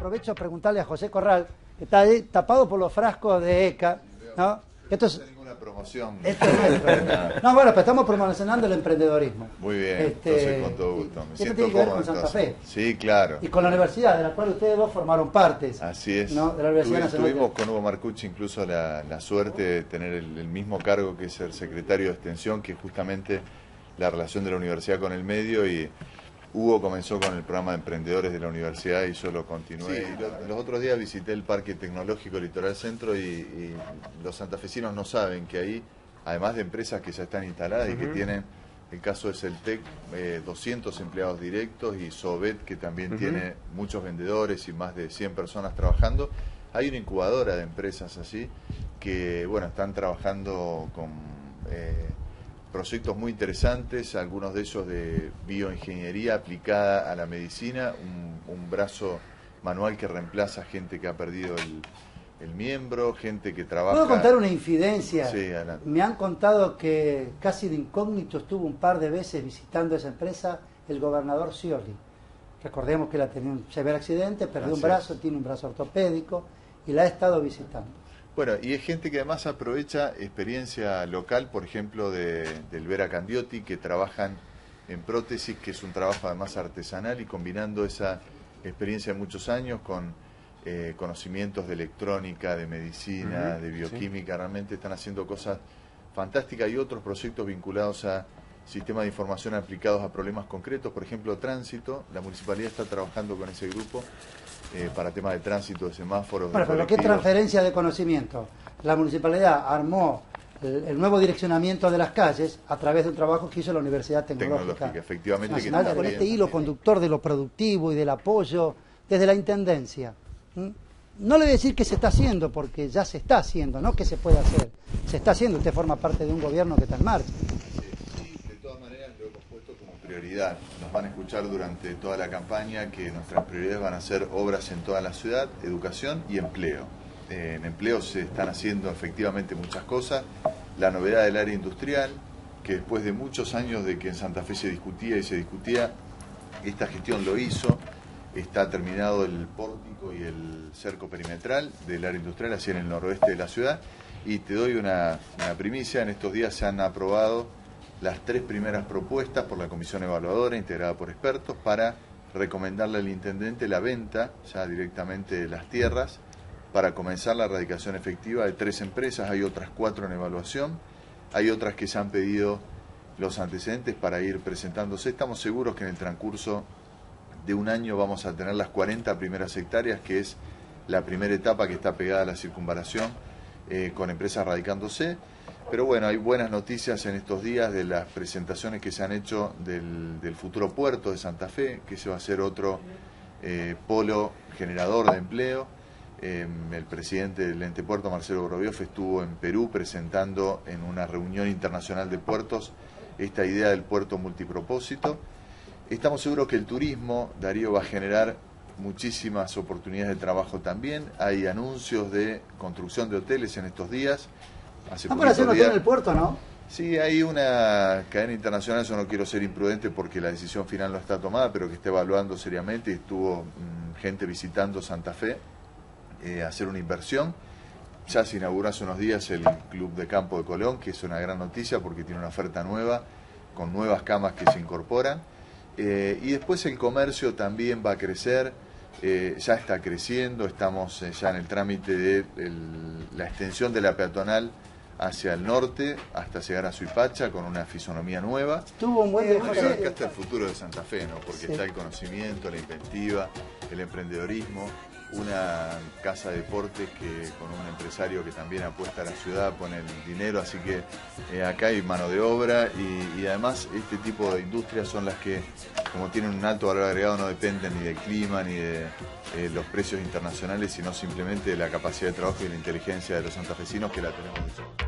aprovecho a preguntarle a José Corral, que está ahí tapado por los frascos de ECA, ¿no? Esto es... ninguna promoción. Esto es nuestro. No, bueno, pero estamos promocionando el emprendedorismo. Muy bien, entonces con todo gusto. Me esto siento tiene que ver cómodo con Santa Fe. Sí, claro. Y con la universidad, de la cual ustedes dos formaron partes. Así es. ¿No? De la Universidad Nacional. Tuvimos con Hugo Marcucci incluso la suerte de tener el mismo cargo que es el secretario de Extensión, que es justamente la relación de la universidad con el medio, y Hugo comenzó con el programa de emprendedores de la universidad y yo lo continué. Sí, y los otros días visité el Parque Tecnológico Litoral Centro y los santafesinos no saben que ahí, además de empresas que ya están instaladas y que tienen, el caso es el TEC, 200 empleados directos, y Sobet, que también tiene muchos vendedores y más de 100 personas trabajando. Hay una incubadora de empresas así que, bueno, están trabajando con proyectos muy interesantes, algunos de ellos de bioingeniería aplicada a la medicina, un brazo manual que reemplaza gente que ha perdido el miembro, gente que trabaja... ¿Puedo contar una infidencia? Sí, adelante. Me han contado que casi de incógnito estuvo un par de veces visitando esa empresa el gobernador Scioli. Recordemos que él ha tenido un severo accidente, perdió un brazo, tiene un brazo ortopédico y la ha estado visitando. Bueno, y es gente que además aprovecha experiencia local, por ejemplo, del Vera Candiotti, que trabajan en prótesis, que es un trabajo además artesanal, y combinando esa experiencia de muchos años con conocimientos de electrónica, de medicina, de bioquímica, realmente están haciendo cosas fantásticas, y otros proyectos vinculados a sistemas de información aplicados a problemas concretos, por ejemplo, tránsito. La municipalidad está trabajando con ese grupo para temas de tránsito, de semáforos. Bueno, pero ¿qué es transferencia de conocimiento? La municipalidad armó el nuevo direccionamiento de las calles a través de un trabajo que hizo la Universidad Tecnológica efectivamente, Nacional, que con también, este hilo conductor de lo productivo y del apoyo desde la Intendencia. No le voy a decir que se está haciendo, porque ya se está haciendo, no que se puede hacer. Se está haciendo, usted forma parte de un gobierno que está en marcha. Sí, de todas maneras lo hemos puesto como prioridad. Nos van a escuchar durante toda la campaña que nuestras prioridades van a ser obras en toda la ciudad, educación y empleo. En empleo se están haciendo efectivamente muchas cosas. La novedad del área industrial, que después de muchos años de que en Santa Fe se discutía, esta gestión lo hizo. Está terminado el pórtico y el cerco perimetral del área industrial, así en el noroeste de la ciudad. Y te doy una primicia: en estos días se han aprobado las 3 primeras propuestas por la comisión evaluadora, integrada por expertos, para recomendarle al intendente la venta ya directamente de las tierras, para comenzar la erradicación efectiva de 3 empresas. Hay otras 4 en evaluación, hay otras que se han pedido los antecedentes para ir presentándose. Estamos seguros que en el transcurso de un año vamos a tener las 40 primeras hectáreas, que es la primera etapa que está pegada a la circunvalación, con empresas radicándose. Pero bueno, hay buenas noticias en estos días de las presentaciones que se han hecho del futuro puerto de Santa Fe, que se va a ser otro polo generador de empleo. El presidente del ente puerto, Marcelo Groviov, estuvo en Perú presentando en una reunión internacional de puertos esta idea del puerto multipropósito. Estamos seguros que el turismo, Darío, va a generar muchísimas oportunidades de trabajo también. Hay anuncios de construcción de hoteles en estos días. ¿Están para hacer un hotel en el puerto, no? Sí, hay una cadena internacional, yo no quiero ser imprudente porque la decisión final no está tomada, pero que está evaluando seriamente, y estuvo gente visitando Santa Fe a hacer una inversión. Ya se inauguró hace unos días el Club de Campo de Colón, que es una gran noticia porque tiene una oferta nueva, con nuevas camas que se incorporan. Y después el comercio también va a crecer, ya está creciendo. Estamos ya en el trámite de la extensión de la peatonal hacia el norte hasta llegar a Suipacha, con una fisonomía nueva. Tuvo un buen Acá está el futuro de Santa Fe, ¿no? Porque está el conocimiento, la inventiva, el emprendedorismo, una casa de deportes que con un empresario que también apuesta a la ciudad, pone el dinero, así que acá hay mano de obra, y además este tipo de industrias son las que, como tienen un alto valor agregado, no dependen ni del clima ni de los precios internacionales, sino simplemente de la capacidad de trabajo y la inteligencia de los santafesinos, que la tenemos de sobra.